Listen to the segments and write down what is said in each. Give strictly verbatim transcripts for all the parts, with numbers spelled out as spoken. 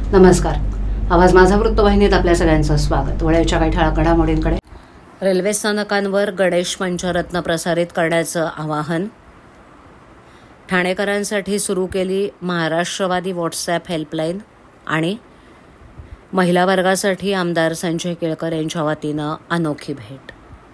नमस्कार. आवाज माझा वृत्तवाहिनीत आपल्या सगळ्यांचं स्वागत. वेळेच्या काही ठळक घडामोडींकडे. रेल्वे स्थानकांवर गणेश पंचरत्न प्रसारित करण्याचं आवाहन. ठाणेकरांसाठी सुरू केली महाराष्ट्रवादी व्हॉट्सॲप हेल्पलाईन. आणि महिला वर्गासाठी आमदार संजय केळकर यांच्या वतीनं अनोखी भेट.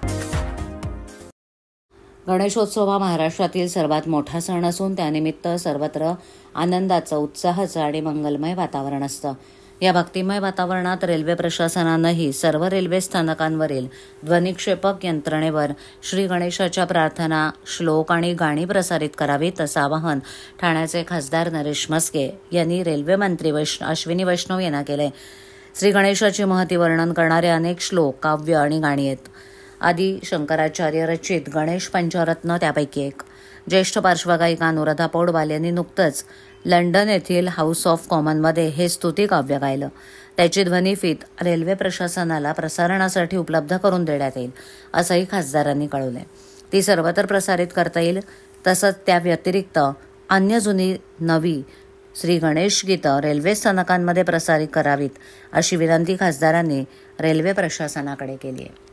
गणेशोत्सव हा महाराष्ट्रातील सर्वात मोठा सण असून त्यानिमित्त सर्वत्र आनंदाचं, उत्साहाचं आणि मंगलमय वातावरण असतं. या भक्तिमय वातावरणात रेल्वे प्रशासनानंही सर्व रेल्वे स्थानकांवरील ध्वनिक्षेपक यंत्रणेवर श्री गणेशाच्या प्रार्थना, श्लोक आणि गाणी प्रसारित करावीत असं आवाहन ठाण्याचे खासदार नरेश म्हस्के यांनी रेल्वे मंत्री वैष्णव अश्विनी वैष्णव यांना केले. श्री गणेशाची महती वर्णन करणारे अनेक श्लोक, काव्य आणि गाणी आहेत. आदी शंकराचार्य रचित गणेश पंचरत्न त्यापैकी एक. ज्येष्ठ पार्श्वगायिका अनुराधा पौडवाल यांनी नुकतंच लंडन येथील हाऊस ऑफ कॉमनमध्ये हे स्तुती काव्य गायलं. त्याची ध्वनिफीत रेल्वे प्रशासनाला प्रसारणासाठी उपलब्ध करून देण्यात येईल असंही खासदारांनी कळवले. ती सर्वत्र प्रसारित करता येईल. तसंच त्या व्यतिरिक्त अन्य जुनी नवी श्री गणेश गीतं रेल्वे स्थानकांमध्ये प्रसारित करावीत अशी विनंती खासदारांनी रेल्वे प्रशासनाकडे केली आहे.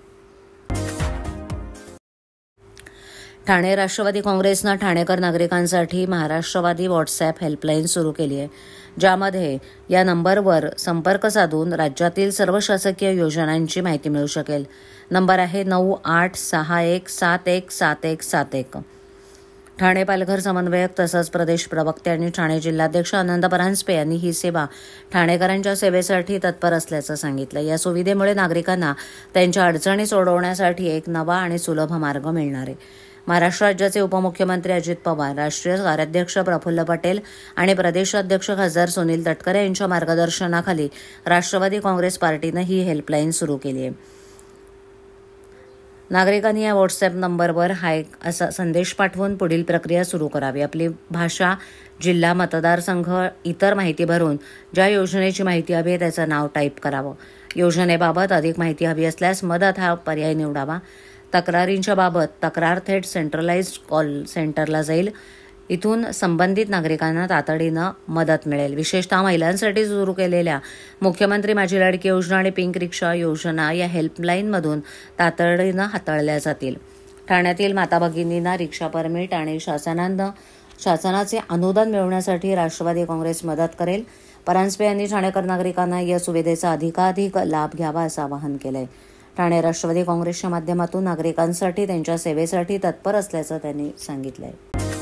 ठाणे राष्ट्रवादी काँग्रेसनं ठाणेकर नागरिकांसाठी महाराष्ट्रवादी व्हॉट्सॲप हेल्पलाईन सुरू केली आहे, ज्यामध्ये या नंबरवर संपर्क साधून राज्यातील सर्व शासकीय योजनांची माहिती मिळू शकेल. नंबर आहे नऊ आठ सहा एक सात एक सात एक सात एक. ठाणे पालघर समन्वयक तसंच प्रदेश प्रवक्ते आणि ठाणे जिल्हाध्यक्ष आनंद परांजपे यांनी ही सेवा ठाणेकरांच्या सेवेसाठी तत्पर असल्याचं सांगितलं. या सुविधेमुळे नागरिकांना त्यांच्या अडचणी सोडवण्यासाठी एक नवा आणि सुलभ मार्ग मिळणार आहे. महाराष्ट्र राज्याचे उपमुख्यमंत्री अजित पवार, राष्ट्रीय कार्याध्यक्ष प्रफुल्ल पटेल आणि प्रदेशाध्यक्ष खासदार सुनील तटकरे यांच्या मार्गदर्शनाखाली राष्ट्रवादी काँग्रेस पार्टीनं ही हेल्पलाईन सुरू केली आहे. नागरिकांनी या व्हॉट्सॲप नंबरवर हाय असा संदेश पाठवून पुढील प्रक्रिया सुरू करावी. आपली भाषा, जिल्हा, मतदारसंघ, इतर माहिती भरून ज्या योजनेची माहिती हवी आहे त्याचं नाव टाईप करावं. योजनेबाबत अधिक माहिती हवी असल्यास मदत हा पर्याय निवडावा. तक्रारींच्या बाबत तक्रार थेट सेंट्रलाइज्ड कॉल सेंटरला जाईल. इथून संबंधित नागरिकांना तातडीनं मदत मिळेल. विशेषतः महिलांसाठी सुरू केलेल्या मुख्यमंत्री माझी लाडकी योजना आणि पिंक रिक्षा योजना या हेल्पलाईनमधून तातडीनं हाताळल्या जातील. ठाण्यातील माता भगिनींना रिक्षा परमिट आणि शासनानं शासनाचे अनुदान मिळवण्यासाठी राष्ट्रवादी काँग्रेस मदत करेल. परांजपे यांनी ठाणेकर नागरिकांना या सुविधेचा अधिकाधिक लाभ घ्यावा असं आवाहन केलंय. ठाणे राष्ट्रवादी काँग्रेसच्या माध्यमातून नागरिकांसाठी त्यांच्या सेवेसाठी तत्पर असल्याचं त्यांनी सांगितलंय.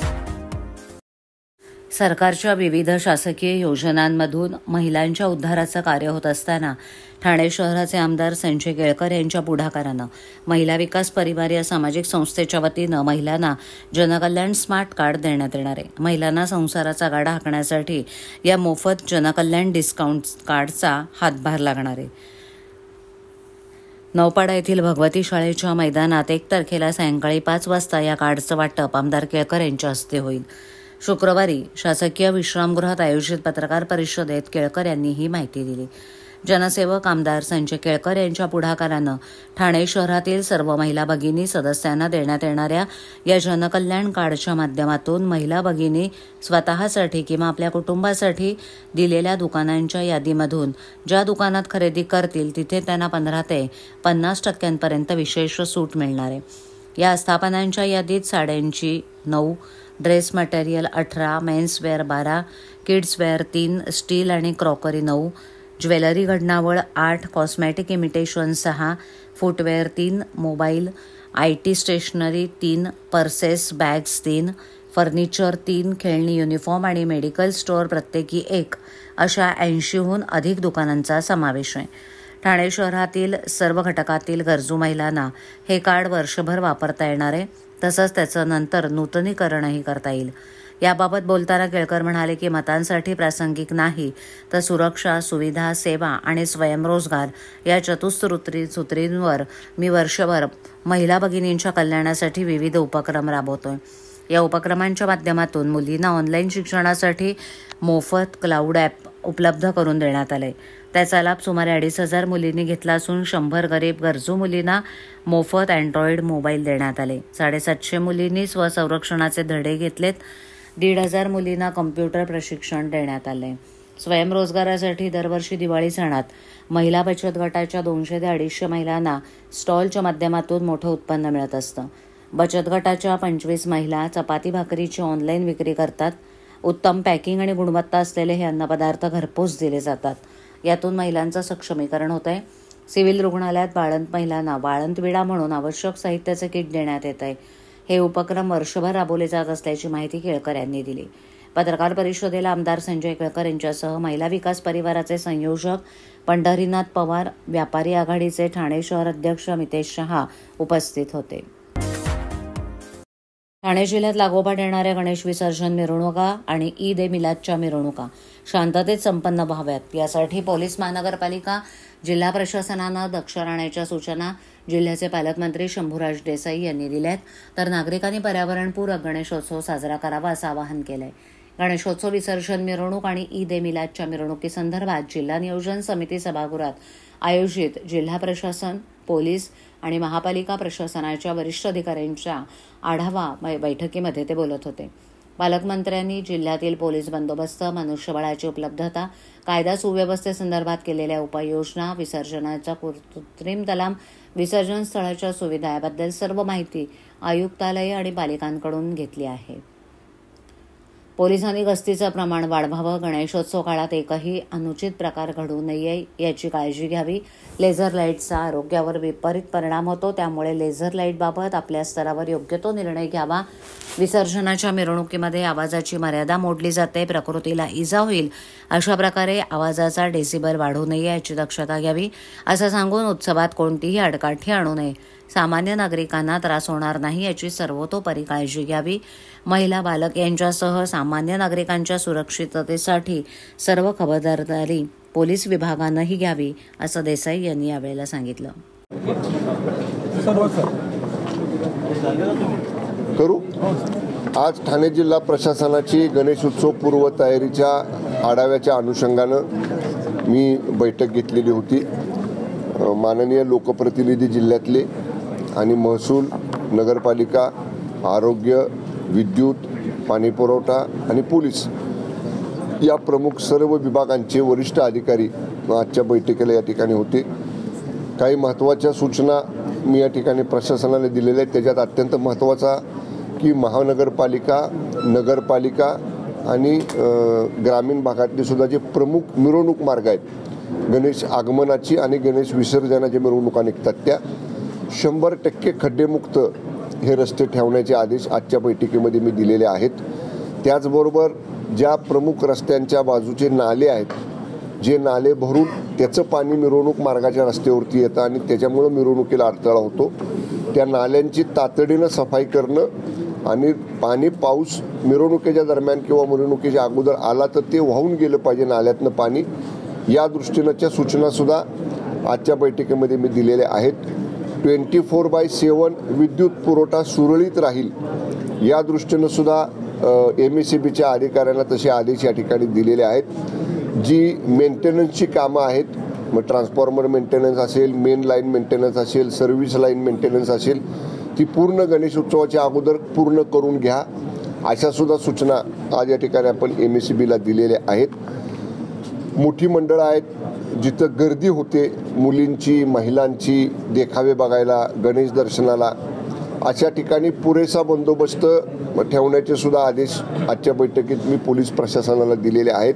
सरकारच्या विविध शासकीय योजनांमधून महिलांच्या उद्धाराचं कार्य होत असताना ठाणे शहराचे आमदार संजय केळकर यांच्या पुढाकारानं महिला विकास परिवार या सामाजिक संस्थेच्या वतीनं महिलांना जनकल्याण स्मार्ट कार्ड देण्यात येणार आहे. महिलांना संसाराचा गाडा हाकण्यासाठी या मोफत जनकल्याण डिस्काउंट कार्डचा हातभार लागणार आहे. नौपाडा येथील भगवती शाळेच्या मैदानात एक तारखेला सायंकाळी पाच वाजता या कार्डचं वाटप आमदार केळकर यांच्या हस्ते होईल. शुक्रवारी शासकीय विश्रामगृहात आयोजित पत्रकार परिषदेत केळकर यांनी ही माहिती दिली. जनसेवक आमदार संजय केळकर यांच्या पुढाकारानं ठाणे शहरातील सर्व महिला भगिनी सदस्यांना देण्यात येणाऱ्या या जनकल्याण कार्डच्या माध्यमातून महिला भगिनी स्वतःसाठी किंवा आपल्या कुटुंबासाठी दिलेल्या दुकानांच्या यादीमधून ज्या दुकानात खरेदी करतील तिथे त्यांना पंधरा ते पन्नास टक्क्यांपर्यंत विशेष सूट मिळणार आहे. या आस्थापनांच्या यादीत साड्यांची नऊ, ड्रेस मटेरियल अठरा, मेन्सवेअर बारा, किड्सवेअर तीन, स्टील आणि क्रॉकरी नऊ, ज्वेलरी घडणावळ आठ, कॉस्मॅटिक इमिटेशन सहा, फुटवेअर तीन, मोबाईल, आय टी स्टेशनरी तीन, पर्सेस बॅग्स तीन, फर्निचर तीन, खेळणी, युनिफॉर्म आणि मेडिकल स्टोअर प्रत्येकी एक अशा ऐंशीहून अधिक दुकानांचा समावेश आहे. ठाणे शहरातील सर्व घटकातील गरजू महिलांना हे कार्ड वर्षभर वापरता येणार आहे. तसंच त्याचं नंतर नूतनीकरणही करता येईल. याबाबत बोलताना केळकर म्हणाले की मतांसाठी प्रासंगिक नाही तर सुरक्षा, सुविधा, सेवा आणि स्वयंरोजगार या चतुसूत्री सूत्रींवर मी वर्षभर महिला भगिनींच्या कल्याणासाठी विविध उपक्रम राबवतोय. या उपक्रमांच्या माध्यमातून मुलींना ऑनलाईन शिक्षणासाठी मोफत क्लाउड ॲप उपलब्ध करून देण्यात आले. त्याचा लाभ सुमारे अडीच हजार मुलींनी घेतला असून शंभर गरीब गरजू मुलींना मोफत अँड्रॉइड मोबाईल देण्यात आले. साडेसातशे मुलींनी स्वसंरक्षणाचे धडे घेतलेत. दीड हजार मुलींना कम्प्युटर प्रशिक्षण देण्यात आले. स्वयंरोजगारासाठी दरवर्षी दिवाळी सणात महिला बचत गटाच्या दोनशे ते अडीचशे महिलांना स्टॉलच्या माध्यमातून मोठं उत्पन्न मिळत असतं. बचत गटाच्या पंचवीस महिला चपाती भाकरीची ऑनलाईन विक्री करतात. उत्तम पॅकिंग आणि गुणवत्ता असलेले हे अन्नपदार्थ घरपोच दिले जातात. यातून महिलांचं सक्षमीकरण होत आहे. सिव्हिल रुग्णालयात बाळंत महिलांना बाळंत विडा म्हणून आवश्यक साहित्याचे किट देण्यात येत आहे. हे उपक्रम वर्षभर राबवले जात असल्याची माहिती केळकर यांनी दिली. पत्रकार परिषदेला आमदार संजय केळकर यांच्यासह महिला विकास परिवाराचे संयोजक पंढरीनाथ पवार, व्यापारी आघाडीचे ठाणे शहर अध्यक्ष मितेश शहा उपस्थित होते. ठाणे जिल्ह्यात लागोपाठ येणाऱ्या गणेश विसर्जन मिरवणुका आणि ईद ए मिलादच्या मिरवणुका शांततेत संपन्न व्हाव्यात यासाठी पोलीस महानगरपालिका जिल्हा प्रशासनानं दक्ष राहण्याच्या सूचना जिल्ह्याचे पालकमंत्री शंभूराज देसाई यांनी दिल्यात. तर नागरिकांनी पर्यावरणपूरक गणेशोत्सव साजरा करावा असं आवाहन केलंय. गणेशोत्सव विसर्जन मिरवणूक आणि ईद ए मिलादच्या मिरवणुकीसंदर्भात जिल्हा नियोजन समिती सभागृहात आयोजित जिल्हा प्रशासन, पोलीस आणि महापालिका प्रशासनाच्या वरिष्ठ अधिकाऱ्यांच्या आढावा बैठकीमध्ये ते बोलत होते. पालकमंत्र्यांनी जिल्ह्यातील पोलीस बंदोबस्त, मनुष्यबळाची उपलब्धता, कायदा सुव्यवस्थेसंदर्भात केलेल्या उपाययोजना, विसर्जनाचा कृत्रिम तलाव, विसर्जन स्थळाच्या सुविधा याबद्दल सर्व माहिती आयुक्तालय आणि पालिकांकडून घेतली आहे. पोलिसांनी गस्तीचं प्रमाण वाढवावं, गणेशोत्सव काळात एकही अनुचित प्रकार घडू नये याची काळजी घ्यावी. लेझर लाईटचा आरोग्यावर विपरीत परिणाम होतो, त्यामुळे लेझर लाईटबाबत आपल्या स्तरावर योग्य तो निर्णय घ्यावा. विसर्जनाच्या मिरवणुकीमध्ये आवाजाची मर्यादा मोडली जाते, प्रकृतीला इजा होईल अशा प्रकारे आवाजाचा डेसिबल वाढू नये याची दक्षता घ्यावी असं सांगून उत्सवात कोणतीही आडकाठी आणू नये, सामान्य नागरिकांना त्रास होणार नाही याची सर्वतोपरी काळजी घ्यावी. महिला, बालक यांच्यासह सामान्य नागरिकांच्या सुरक्षिततेसाठी सर्व खबरदारी पोलीस विभागानंही घ्यावी असं देसाई यांनी यावेळेला सांगितलं. करू आज ठाणे जिल्हा प्रशासनाची गणेशोत्सव पूर्वतयारीच्या आढाव्याच्या अनुषंगानं मी बैठक घेतलेली होती. माननीय लोकप्रतिनिधी जिल्ह्यातले आणि महसूल, नगरपालिका, आरोग्य, विद्युत, पाणीपुरवठा आणि पोलीस या प्रमुख सर्व विभागांचे वरिष्ठ अधिकारी आजच्या बैठकीला या ठिकाणी होते. काही महत्त्वाच्या सूचना मी या ठिकाणी प्रशासनाला दिलेल्या आहेत. त्याच्यात अत्यंत महत्त्वाचा की महानगरपालिका, नगरपालिका आणि ग्रामीण भागातले सुद्धा जे प्रमुख मिरवणूक मार्ग आहेत, गणेश आगमनाची आणि गणेश विसर्जनाच्या मिरवणुका निघतात, त्या शंभर टक्के खड्डेमुक्त हे रस्ते ठेवण्याचे आदेश आजच्या बैठकीमध्ये मी दिलेले आहेत. त्याचबरोबर ज्या प्रमुख रस्त्यांच्या बाजूचे नाले आहेत, जे नाले भरून त्याचं पाणी मिरवणूक मार्गाच्या रस्त्यावरती येतं आणि त्याच्यामुळं मिरवणुकीला अडथळा होतो, त्या नाल्यांची तातडीनं सफाई करणं आणि पाणी पाऊस मिरवणुकीच्या दरम्यान किंवा मिरवणुकीच्या अगोदर आला तर ते वाहून गेलं पाहिजे नाल्यातनं पाणी, या दृष्टीनंच्या सूचनासुद्धा आजच्या बैठकीमध्ये मी दिलेल्या आहेत. ट्वेंटी फोर बाय सेवन विद्युत पुरवठा सुरळीत राहील या दृष्टीनं सुद्धा एम एस सी बीच्या अधिकाऱ्यांना तसे आदेश या ठिकाणी दिलेले आहेत. जी मेंटेनन्सची कामं आहेत, मग ट्रान्सफॉर्मर मेंटेनन्स असेल, मेन लाईन मेंटेनन्स असेल, सर्व्हिस लाईन मेंटेनन्स असेल, ती पूर्ण गणेशोत्सवाच्या अगोदर पूर्ण करून घ्या अशा सुद्धा सूचना आज या ठिकाणी आपण एम एस सी बीला दिलेल्या आहेत. मोठी मंडळं आहेत, जिथं गर्दी होते मुलींची, महिलांची, देखावे बघायला, गणेश दर्शनाला, अशा ठिकाणी पुरेसा बंदोबस्त ठेवण्याचे सुद्धा आदेश आजच्या बैठकीत मी पोलीस प्रशासनाला दिलेले आहेत.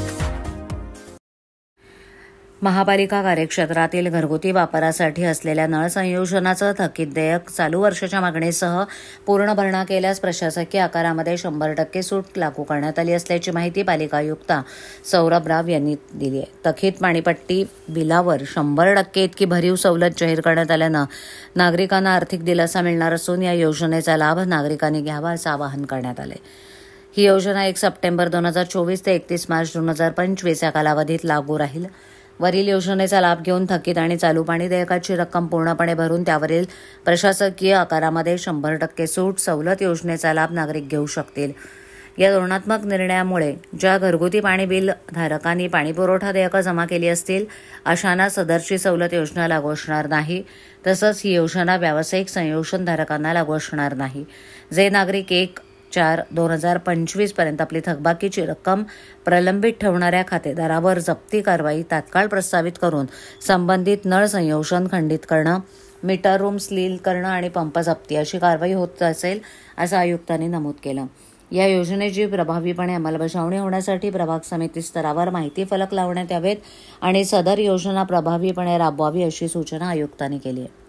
महापालिका कार्यक्षेत्रातील घरगुती वापरासाठी असलेल्या नळ संयोजनाचं थकीत देयक चालू वर्षाच्या मागणीसह पूर्ण भरणा केल्यास प्रशासकीय आकारामध्ये शंभर टक्के सूट लागू करण्यात आली असल्याची माहिती पालिका आयुक्त सौरभ राव यांनी दिली आहे. थकीत पाणीपट्टी बिलावर शंभर टक्के इतकी भरीव सवलत जाहीर करण्यात आल्यानं नागरिकांना आर्थिक दिलासा मिळणार असून या योजनेचा लाभ नागरिकांनी घ्यावा असं आवाहन करण्यात आले. ही योजना एक सप्टेंबर दोन हजार चोवीस ते एकतीस मार्च दोन हजार पंचवीस या कालावधीत लागू राहील. वरील योजनेचा लाभ घेऊन थकीत आणि चालू पाणी देयकाची रक्कम पूर्णपणे भरून त्यावरील प्रशासकीय आकारामध्ये शंभर टक्के सूट सवलत योजनेचा लाभ नागरिक घेऊ शकतील. या धोरणात्मक निर्णयामुळे ज्या घरगुती पाणी बिल धारकांनी पाणीपुरवठा देयकं जमा केली असतील अशांना सदरची सवलत योजना लागू असणार नाही. तसंच ही योजना व्यावसायिक संयोजन धारकांना लागू असणार नाही. जे नागरिक एक चार दोन हजार पंचवीसपर्यंत आपली थकबाकीची रक्कम प्रलंबित ठेवणाऱ्या खातेदारावर जप्ती कारवाई तात्काळ प्रस्तावित करून संबंधित नळ संयोजन खंडित करणं, मीटर रूम सील करणं आणि पंप जप्ती अशी कारवाई होत असेल असं आयुक्तांनी नमूद केलं. या योजनेची प्रभावीपणे अंमलबजावणी होण्यासाठी प्रभाग समिती स्तरावर माहिती फलक लावण्यात यावेत आणि सदर योजना प्रभावीपणे राबवावी अशी सूचना आयुक्तांनी केली आहे.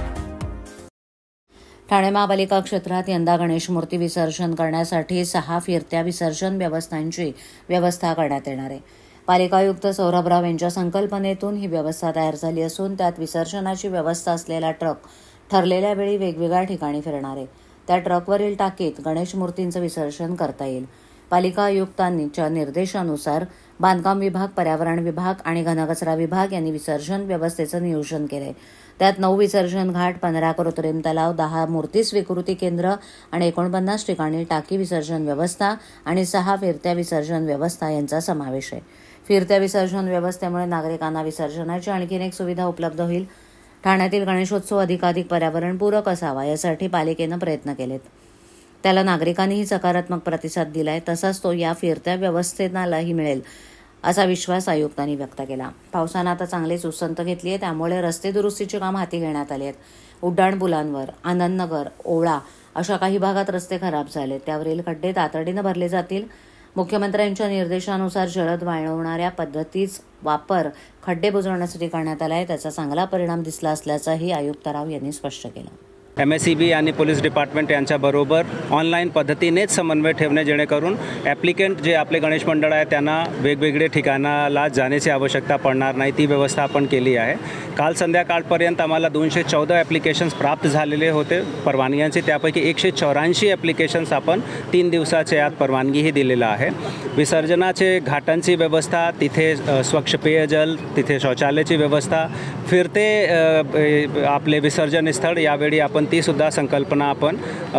ठाणे महापालिका क्षेत्रात यंदा गणेश मूर्ती विसर्जन करण्यासाठी सहा फिरत्या विसर्जन व्यवस्थांची व्यवस्था करण्यात येणार आहे. पालिका आयुक्त सौरभ राव यांच्या संकल्पनेतून ही व्यवस्था तयार झाली असून त्यात विसर्जनाची व्यवस्था असलेला ट्रक ठरलेल्या वेळी वेगवेगळ्या ठिकाणी फिरणार आहे. त्या ट्रकवरील टाकीत गणेश मूर्तींचं विसर्जन करता येईल. पालिका आयुक्तांच्या निर्देशानुसार बांधकाम विभाग, पर्यावरण विभाग आणि घनकचरा विभाग यांनी विसर्जन व्यवस्थेचं नियोजन केलंय. त्यात नऊ विसर्जन घाट, पंधरा कृत्रिम तलाव, दहा मूर्ती स्वीकृती केंद्र आणि एकोणपन्नास ठिकाणी टाकी विसर्जन व्यवस्था आणि सहा फिरत्या विसर्जन व्यवस्था यांचा समावेश आहे. फिरत्या विसर्जन व्यवस्थेमुळे नागरिकांना विसर्जनाची आणखीन एक सुविधा उपलब्ध होईल. ठाण्यातील गणेशोत्सव अधिकाधिक पर्यावरणपूरक असावा यासाठी पालिकेनं प्रयत्न केलेत. त्याला नागरिकांनीही सकारात्मक प्रतिसाद दिलाय. तसाच तो या फिरत्या व्यवस्थेनालाही मिळेल असा विश्वास आयुक्तांनी व्यक्त केला. पावसानं आता चांगलीच उसंत घेतली आहे, त्यामुळे रस्ते दुरुस्तीची काम हाती घेण्यात आली आहेत. उड्डाणपुलांवर, आनंदनगर, ओवळा अशा काही भागात रस्ते खराब झाले, त्यावरील खड्डे तातडीनं भरले जातील. मुख्यमंत्र्यांच्या निर्देशानुसार जलद वाळवणाऱ्या पद्धतीचा वापर खड्डे बुजवण्यासाठी करण्यात आला आहे. त्याचा चांगला परिणाम दिसला असल्याचंही आयुक्तराव यांनी स्पष्ट केलं. एम एस ई बी आणि पोलीस डिपार्टमेंट यांच्याबरोबर ऑनलाईन पद्धतीनेच समन्वय ठेवणे, जेणेकरून ॲप्लिकेंट जे आपले गणेश मंडळ आहे त्यांना वेगवेगळे ठिकाणाला जाण्याची आवश्यकता पडणार नाही, ती व्यवस्था आपण केली आहे. काल संध्याकाळपर्यंत आम्हाला दोनशे चौदा ॲप्लिकेशन्स प्राप्त झालेले होते परवानग्यांचे. त्यापैकी एकशे चौऱ्याऐंशी ॲप्लिकेशन्स आपण तीन दिवसाच्या आत परवानगीही दिलेलं आहे. विसर्जनाचे घाटांची व्यवस्था, तिथे स्वच्छ पेयजल, तिथे शौचालयाची व्यवस्था, फिरते आपले विसर्जन स्थळ, यावेळी आपण ती सुद्धा संकल्पना आपण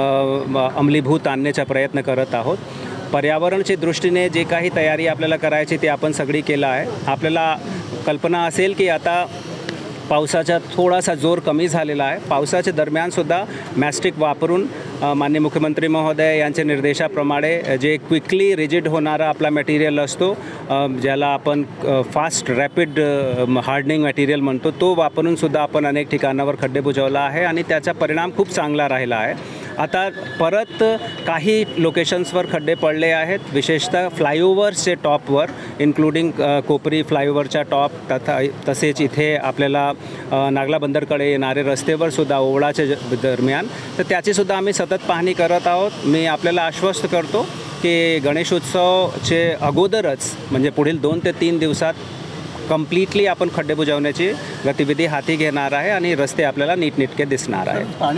अंमलीभूत आणण्याचा प्रयत्न करत आहोत. पर्यावरणच्या दृष्टीने जे काही तयारी आपल्याला करायची ती आपण सगळी केलं आहे. आपल्याला कल्पना असेल की आता पावसाचा थोडासा जोर कमी झालेला आहे. पावसाच्या दरम्यानसुद्धा मॅस्टिक वापरून माननीय मुख्यमंत्री महोदय यांच्या निर्देशाप्रमाणे जे क्विकली रिजिड होणारा आपला मटेरियल असतो, ज्याला आपण फास्ट रॅपिड हार्डनिंग मटेरियल म्हणतो, तो वापरूनसुद्धा आपण अनेक ठिकाणावर खड्डे बुजवला आहे आणि त्याचा परिणाम खूप चांगला राहिला आहे. आता परत काही लोकेशन्सवर खड्डे पडले आहेत, विशेषतः फ्लायओव्हर्सचे टॉपवर, इन्क्लुडिंग कोपरी फ्लायओव्हरच्या टॉप, तथा तसेच इथे आपल्याला नागला बंदरकडे येणारे रस्त्यावर सुद्धा ओवळाच्या दरम्यान, तर त्याचीसुद्धा आम्ही सतत पाहणी करत आहोत. मी आपल्याला आश्वस्त करतो की गणेशोत्सवचे अगोदरच म्हणजे पुढील दोन ते तीन दिवसात कम्प्लिटली आपण खड्डे बुजवण्याची गतिविधी हाती घेणार आहे आणि रस्ते आपल्याला नीटनेटके दिसणार आहेत.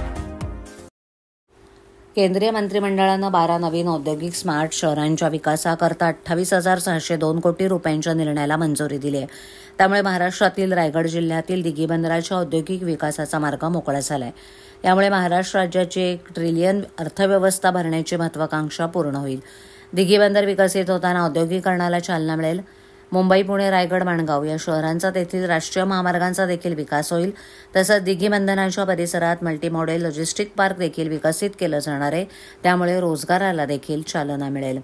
केंद्रीय मंत्रिमंडळानं बारा नवीन औद्योगिक स्मार्ट शहरांच्या विकासाकरता अठ्ठावीस हजार सहाशे दोन कोटी रुपयांच्या निर्णयाला मंजुरी दिली आहे. त्यामुळे महाराष्ट्रातील रायगड जिल्ह्यातील दिघी बंदराच्या औद्योगिक विकासाचा मार्ग मोकळा झाला आहे. यामुळे महाराष्ट्र राज्याची एक ट्रिलियन अर्थव्यवस्था भरण्याची महत्वाकांक्षा पूर्ण होईल. दिघी बंदर विकसित होताना औद्योगिकरणाला चालना मिळेल. मुंबई, पुणे, रायगड, माणगाव या शहरांचा तेथील राष्ट्रीय महामार्गांचा देखील विकास होईल. तसंच दिघी बंधनाच्या परिसरात मल्टीमॉडेल लॉजिस्टिक पार्क देखील विकसित केलं जाणार आहे. त्यामुळे रोजगाराला देखील चालना मिळेल.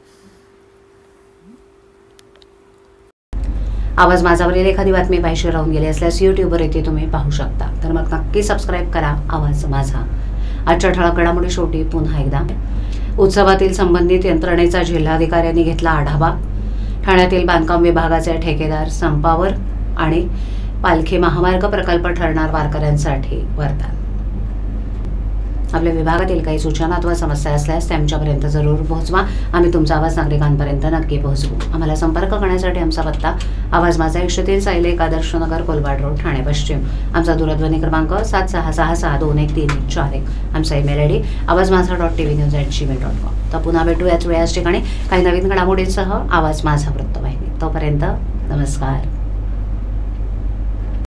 आवाज माझावरील एखादी बातमी पाहिजे राहून गेली असल्यास यूट्यूबवर येथे तुम्ही पाहू शकता, तर मग नक्की सबस्क्राईब करा आवाज माझा. आजच्या ठळक घडामोडी शेवटी पुन्हा एकदा. उत्सवातील संबंधित यंत्रणेचा जिल्हाधिकाऱ्यांनी घेतला आढावा. ठाण्यातील बांधकाम विभागाचे ठेकेदार संपावर आणि पालखी महामार्ग प्रकल्प ठरणार वारकऱ्यांसाठी वरदान. आपल्या विभागातील काही सूचना अथवा समस्या असल्यास त्यांच्यापर्यंत जरूर पोहोचवा. आम्ही तुमचा आवाज नागरिकांपर्यंत नक्की पोहोचवू. आम्हाला संपर्क करण्यासाठी आमचा पत्ता आवाज माझा एकशे तीन सायलेक आदर्श नगर, कोलवाड रोड, ठाणे पश्चिम. आमचा दूरध्वनी क्रमांक सात सहा सहा सहा दोन एक तीन एक चार एक. आमचा ईमेल आय डी आवाज माझा dot T V news at Gmail dot com. तर पुन्हा भेटू याच वेळाच ठिकाणी काही नवीन घडामोडींसह आवाज माझा वृत्तवाहिनी. तोपर्यंत नमस्कार.